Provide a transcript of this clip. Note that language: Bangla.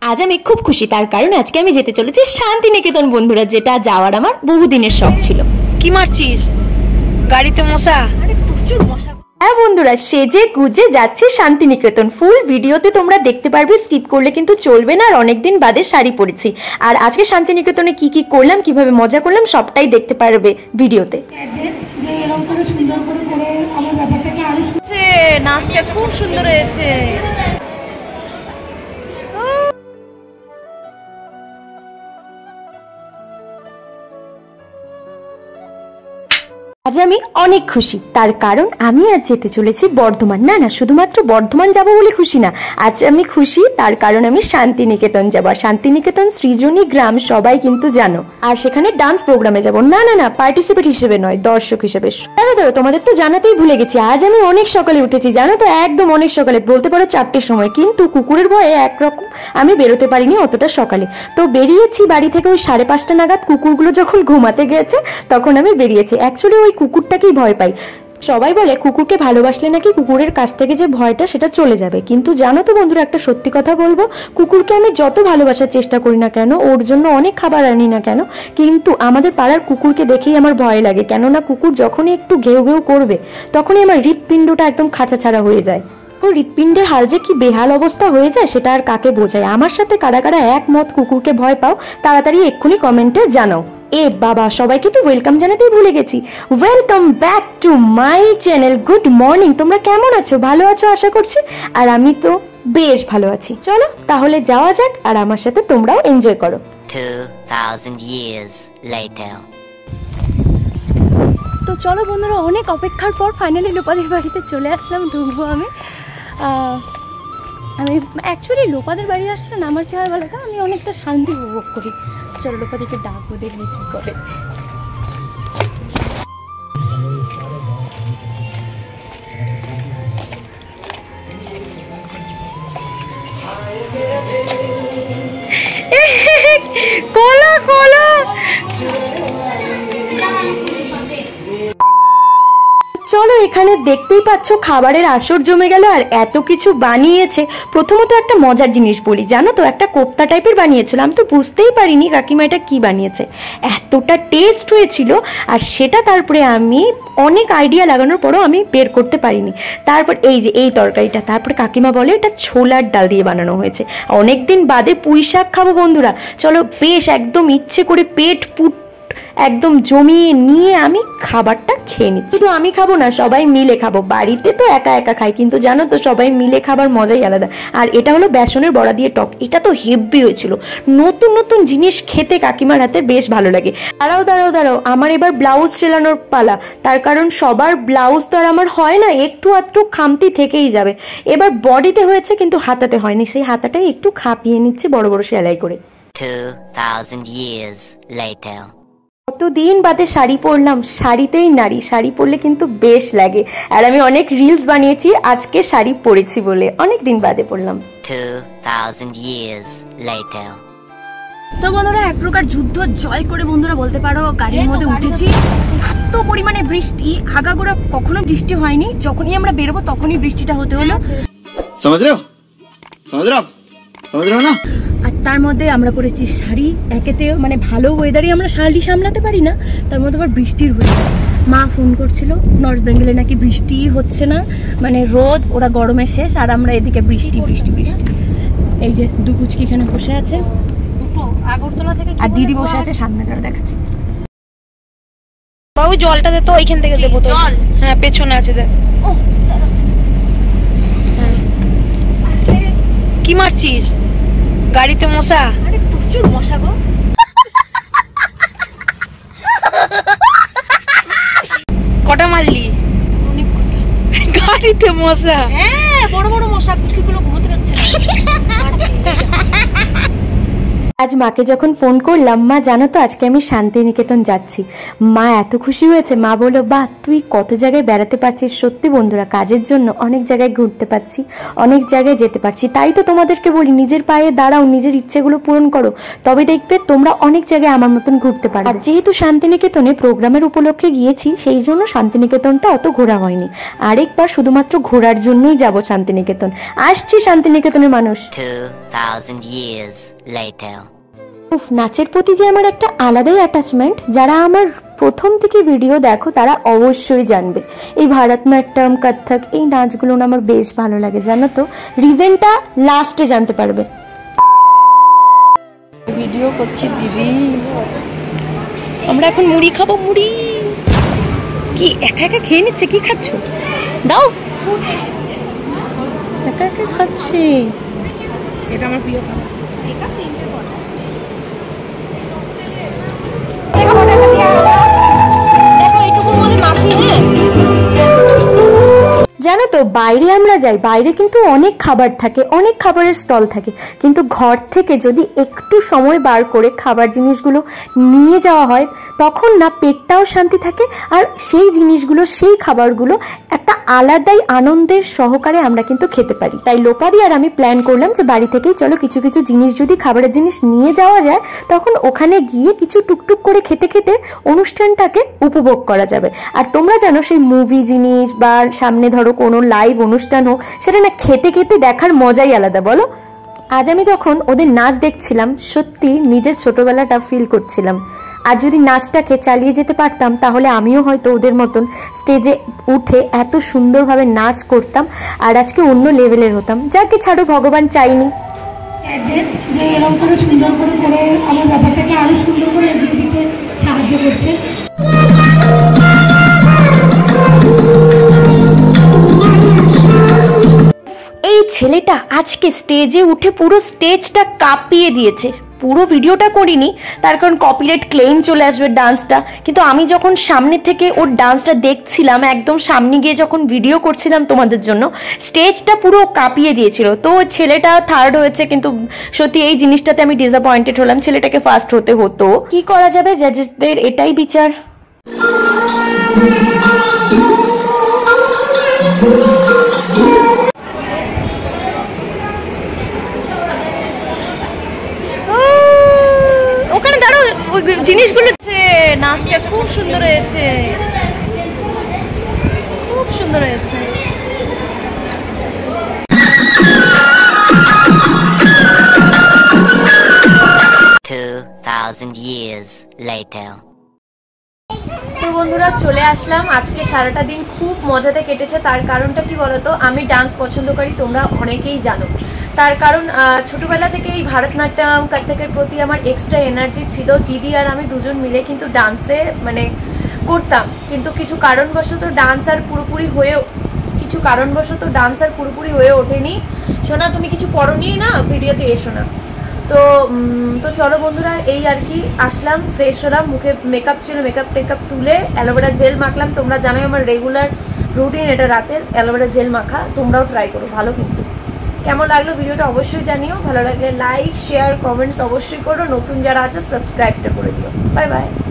আজ আমি খুব খুশি, তার কারণ আজকে আমি যেতে চলেছি শান্তিনিকেতন বন্ধুরা, যেটা যাওয়ার আমার বহুদিনের শখ ছিল। কি মারছিস? গাড়িতে মশা? আরে প্রচুর মশা। হ্যাঁ বন্ধুরা, সেজে গুজে যাচ্ছে শান্তিনিকেতন। ফুল ভিডিওতে তোমরা দেখতে পারবে, স্কিপ করলে কিন্তু চলবে না। আর অনেকদিন বাদে শাড়ি পরেছি, আর আজকে শান্তিনিকেতনে কি কি করলাম, কিভাবে মজা করলাম, সবটাই দেখতে পারবে ভিডিওতে। যে এরকম করে সুন্দর করে করে আমার ব্যাপারটাকে আরো নাচটা খুব সুন্দর হয়েছে। আজ আমি অনেক খুশি, তার কারণ আমি আজ যেতে চলেছি বর্ধমান। না না, শুধুমাত্র বর্ধমান যাব বলে খুশি না, আজ আমি খুশি তার কারণ আমি শান্তিনিকেতন যাব। শান্তিনিকেতন সৃজনী গ্রাম সবাই কিন্তু জানো, আর সেখানে ডান্স প্রোগ্রামে যাব। না না না, পার্টিসিপেট হিসেবে নয়, দর্শক হিসেবে। ধরো তোমাদের তো জানাতেই ভুলে গেছি, আজ আমি অনেক সকালে উঠেছি, জানো তো, একদম অনেক সকালে, বলতে পারো 4টের সময়। কিন্তু কুকুরের ভয়ে একরকম আমি বেরোতে পারিনি অতটা সকালে। তো বেরিয়েছি বাড়ি থেকে ওই 5:30 নাগাদ। কুকুরগুলো যখন ঘুমাতে গেছে তখন আমি বেরিয়েছি। অ্যাকচুয়ালি ওই কুকুরটাকেই ভয় পাই। সবাই বলে কুকুরকে ভালোবাসলে নাকি কুকুরের কাছ থেকে যে ভয়টা সেটা চলে যাবে। কিন্তু জানো তো বন্ধুরা, একটা সত্যি কথা বলবো, কুকুরকে আমি যত ভালোবাসার চেষ্টা করি না কেন, ওর জন্য অনেক খাবার আনি না কেন, কিন্তু আমাদের পাড়ার কুকুরকে দেখেই আমার ভয় লাগে। কেননা কুকুর যখনই একটু ঘেউ ঘেউ করবে তখনই আমার হৃৎপিণ্ডটা একদম খাঁচা ছাড়া হয়ে যায়। ও হৃৎপিণ্ডের হাল যে কি বেহাল অবস্থা হয়ে যায় সেটা আর কাকে বোঝায়। আমার সাথে কারা কারা একমত কুকুরকে ভয় পাও, তাড়াতাড়ি এক্ষুনি কমেন্টে জানাও। এ বাবা, সবাইকে তো ওয়েলকাম জানাতেই ভুলে গেছি। Welcome back to my channel. Good morning, তোমরা কেমন আছো? ভালো আছো আশা করছি, আর আমি তো বেশ ভালো আছি। চলো তাহলে যাওয়া যাক, আর আমার সাথে তোমরাও এনজয় করো। 2000 years later. তো চলো বন্ধুরা, অনেক অপেক্ষার পর ফাইনালি লোপাদের বাড়িতে চলে আসলাম। ঢুকবো আমি অ্যাকচুয়ালি লোপাদের বাড়ি আসলে না আমার কি হয় বলো তো, আমি অনেকটা শান্তি উপভোগ করি। চলো লোপাদিকে ডাকবো, দেখবি কি করে। কোলা কোলা, চলো এখানে দেখতেই পাচ্ছ খাবারের আসর জমে গেল, আর এত কিছু বানিয়েছে। প্রথমত একটা মজার জিনিস বলি, জানো তো, একটা কোপ্তা টাইপের বানিয়েছিল। আমি তো বুঝতেই পারিনি কাকিমা এটা কি বানিয়েছে, এতটা টেস্ট হয়েছিল। আর সেটা তারপরে আমি অনেক আইডিয়া লাগানোর পরও আমি বের করতে পারিনি। তারপর এই যে এই তরকারিটা, তারপরে কাকিমা বলে এটা ছোলার ডাল দিয়ে বানানো হয়েছে। অনেকদিন বাদে পুঁই শাক খাবো বন্ধুরা। চলো বেশ একদম ইচ্ছে করে পেট পুট একদম জমিয়ে নিয়ে আমি খাবারটা খেয়ে নিচ্ছি। শুধু আমি খাবো না, সবাই মিলে খাবো। বাড়িতে তো একা একা খাই, কিন্তু জানো তো সবাই মিলে খাবার মজাই আলাদা। আর এটা হলো বেসনের বড়া দিয়ে টক, এটা তো হেভি হয়েছিল। নতুন নতুন জিনিস খেতে কাকিমার হাতে বেশ ভালো লাগে। দাঁড়াও দাঁড়াও দাঁড়াও, আমার এবার ব্লাউজ সেলানোর পালা। তার কারণ সবার ব্লাউজ তো আর আমার হয় না, একটু আধটু খামতি থেকেই যাবে। এবার বডিতে হয়েছে কিন্তু হাতাতে হয়নি, সেই হাতাটাই একটু খাপিয়ে নিচ্ছে বড় বড় সেলাই করে। 2000 years later. কতদিন বাদে শাড়ি পরলাম, শাড়িতেই নারী, শাড়ি পরলে কিন্তু বেশ লাগে। আর আমি অনেক রিলস বানিয়েছি আজকে শাড়ি পরেছি বলে, অনেক দিন বাদে পরলাম। 2000 years later. তো বন্ধুরা, এক প্রকার যুদ্ধ জয় করে বন্ধুরা বলতে পারো গাড়ির মধ্যে উঠেছি। এত পরিমাণে বৃষ্টি, আগাগোড়া কখনো বৃষ্টি হয়নি, যখনই আমরা বেরোবো তখনই বৃষ্টিটা হতে হলো। समझ रहे हो ना? আর তার মধ্যে আমরা পরেছি শাড়ি। একেতে মানে ভালো ওয়েদারই আমরা শাড়ি সামলাতে পারি না, তার মধ্যে আবার বৃষ্টির হয়ে যায়। মা ফোন করছিল নর্থ বেঙ্গলে নাকি বৃষ্টি হচ্ছে না, মানে রোদ, ওরা গরমে শেষ, আর আমরা এদিকে বৃষ্টি বৃষ্টি বৃষ্টি। এই যে দুপুচকি এখানে বসে আছে, দুটো আগরতলা থেকে, আর দিদি বসে আছে সামনেটা দেখাচ্ছে। বাবু জলটা দে তো, ওইখান থেকে দেবো তো। হ্যাঁ পেছনে আছে, দেখ। কি মারছিস? গাড়িতে মশা? আরে প্রচুর মশা গো। কটা মারলি? অনেক কটা। গাড়িতে মশা? হ্যাঁ বড় বড় মশা, পুচকিগুলো ঘুমোতে পারছে না। আজ মাকে যখন ফোন করলাম, মা জানো তো আজকে আমি শান্তিনিকেতন যাচ্ছি, মা এত খুশি হয়েছে। মা বললো, বাহ তুই কত জায়গায় বেড়াতে পারছিস। সত্যি বন্ধুরা, কাজের জন্য অনেক জায়গায় ঘুরতে পারছি, অনেক জায়গায় যেতে পারছি। তাই তো তোমাদেরকে বলি, নিজের পায়ে দাঁড়াও, নিজের ইচ্ছেগুলো পূরণ করো, তবে দেখবে তোমরা অনেক জায়গায় আমার মতন ঘুরতে পারো। আর যেহেতু শান্তিনিকেতনে প্রোগ্রামের উপলক্ষে গিয়েছি, সেই জন্য শান্তিনিকেতনটা অত ঘোরা হয়নি। আরেকবার শুধুমাত্র ঘোরার জন্যই যাব শান্তিনিকেতন। আসছি শান্তিনিকেতনের মানুষ। 2000 years later. উফ, নাচের প্রতি যে আমার একটা আলাদাই অ্যাটাচমেন্ট। যারা আমার প্রথম থেকে ভিডিও দেখো তারা অবশ্যই জানবে, এই ভারতনাট্যম, কত্থক, এই নাচগুলো না আমার বেশ ভালো লাগে, জানো তো। রিজনটা লাস্টে জানতে পারবে। ভিডিও করছি দিদি, আমরা এখন মুড়ি খাবো। মুড়ি কি একা একা খেয়ে নিচ্ছে? কি খাচ্ছ? দাও। একা একা খাচ্ছে, এটা আমার প্রিয় খাবার। জানো তো, বাইরে আমরা যাই, বাইরে কিন্তু অনেক খাবার থাকে, অনেক খাবারের স্টল থাকে, কিন্তু ঘর থেকে যদি একটু সময় বার করে খাবার জিনিসগুলো নিয়ে যাওয়া হয়, তখন না পেটটাও শান্তি থাকে, আর সেই জিনিসগুলো, সেই খাবারগুলো একটা আলাদাই আনন্দের সহকারে আমরা কিন্তু খেতে পারি। তাই লোপাদি আর আমি প্ল্যান করলাম যে বাড়ি থেকেই চলো কিছু কিছু জিনিস, যদি খাবারের জিনিস নিয়ে যাওয়া যায়, তখন ওখানে গিয়ে কিছু টুকটুক করে খেতে খেতে অনুষ্ঠানটাকে উপভোগ করা যাবে। আর তোমরা জানো, সেই মুভি জিনিস বা সামনে ধরো কোনো লাইভ অনুষ্ঠান হোক, সেটা না খেতে খেতে দেখার মজাই আলাদা, বলো। আজ আমি যখন ওদের নাচ দেখছিলাম, সত্যি নিজের ছোটবেলাটা ফিল করছিলাম। আর যদি নাচটাকে চালিয়ে যেতে পারতাম, তাহলে আমিও হয়তো ওদের মতন স্টেজে উঠে এত সুন্দরভাবে নাচ করতাম, আর আজকে অন্য লেভেলের হতাম। যাকে ছাড়ো, ভগবান চাইনি যে এরকম করে সুন্দর করে করে আমার ব্যাপারটাকে আরো সুন্দর করে এগিয়ে দিতে সাহায্য করছে। এই ছেলেটা আজকে স্টেজে উঠে পুরো স্টেজটা কাঁপিয়ে দিয়েছে। পুরো ভিডিওটা করিনি, তার কারণ কপিরাইট ক্লেম চলে আসবে ডান্সটা। কিন্তু আমি যখন সামনে থেকে ওর ডান্সটা দেখছিলাম, একদম সামনে গিয়ে যখন ভিডিও করছিলাম তোমাদের জন্য, স্টেজটা পুরো কাঁপিয়ে দিয়েছিল। তো ছেলেটা থার্ড হয়েছে, কিন্তু সত্যি এই জিনিসটাতে আমি ডিসঅ্যাপয়েন্টেড হলাম। ছেলেটাকে ফার্স্ট হতে হতো। কি করা যাবে, জাজেসদের এটাই বিচার। ওখানে দাঁড়ো, ওই জিনিসগুলো, নাচটা খুব সুন্দর হয়েছে, খুব সুন্দর হয়েছে। years later. তো বন্ধুরা, চলে আসলাম। আজকে সারাটা দিন খুব মজাতে কেটেছে। তার কারণটা কি বলতো, আমি ডান্স পছন্দ করি, তোমরা অনেকেই জানো। তার কারণ ছোটবেলা থেকে এই ভারতনাট্যম, কত্থকের প্রতি আমার এক্সট্রা এনার্জি ছিল। দিদি আর আমি দুজন মিলে কিন্তু ডান্সে মানে করতাম, কিন্তু কিছু কারণবশত ডান্স আর পুরোপুরি হয়ে ওঠেনি। শোনা, তুমি কিছু পড়োনি না ভিডিওতে, এসো না। তো চলো বন্ধুরা, এই আর কি, আসলাম, ফ্রেশ হলাম, মুখে মেকআপ ছিল, মেকআপ তুলে অ্যালোভেরা জেল মাখলাম। তোমরা জানোই আমার রেগুলার রুটিন এটা, রাতের অ্যালোভেরা জেল মাখা। তোমরাও ট্রাই করো, ভালো কিন্তু। কেমন লাগলো ভিডিওটা অবশ্যই জানিও। ভালো লাগলে লাইক, শেয়ার, কমেন্টস অবশ্যই করো। নতুন যারা আছে সাবস্ক্রাইবটা করে দিও। Bye by.